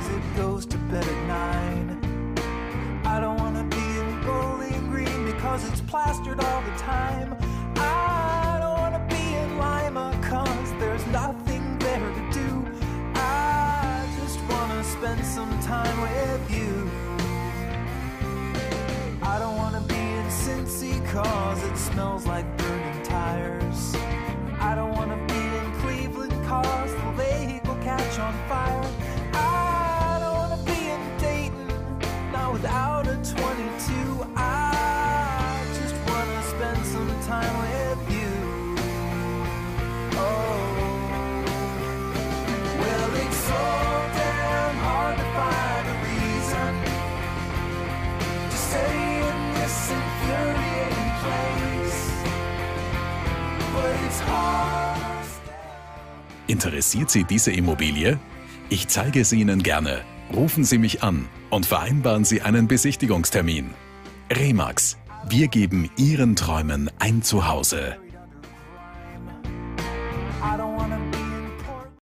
cause it goes to bed at 9. I don't wanna be in Bowling Green because it's plastered all the time. I don't wanna be in Lima cause there's nothing there to do. I just wanna spend some time with you. I don't wanna be in Cincy cause it smells like burning tires. I don't wanna be in Cleveland cause the lake will catch on fire. I don't wanna be in Dayton, not without a 22. I just wanna spend some time with you. Oh, well, it's so damn hard to find a reason to stay in this infuriating place, but it's hard. Interessiert Sie diese Immobilie? Ich zeige sie Ihnen gerne. Rufen Sie mich an und vereinbaren Sie einen Besichtigungstermin. Remax. Wir geben Ihren Träumen ein Zuhause. I don't wanna